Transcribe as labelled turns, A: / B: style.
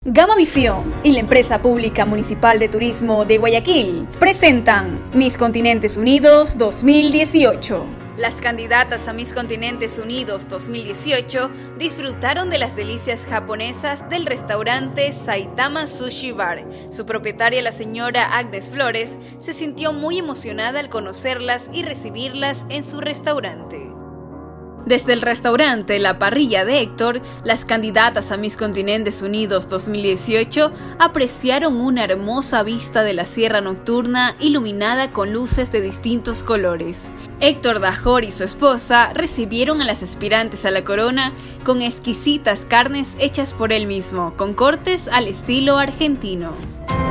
A: Gama Visión y la Empresa Pública Municipal de Turismo de Guayaquil presentan Miss Continentes Unidos 2018. Las candidatas a Miss Continentes Unidos 2018 disfrutaron de las delicias japonesas del restaurante Saitama Sushi Bar. Su propietaria, la señora Agnes Flores, se sintió muy emocionada al conocerlas y recibirlas en su restaurante. Desde el restaurante La Parrilla de Héctor, las candidatas a Miss Continentes Unidos 2018 apreciaron una hermosa vista de la sierra nocturna iluminada con luces de distintos colores. Héctor Dajor y su esposa recibieron a las aspirantes a la corona con exquisitas carnes hechas por él mismo, con cortes al estilo argentino.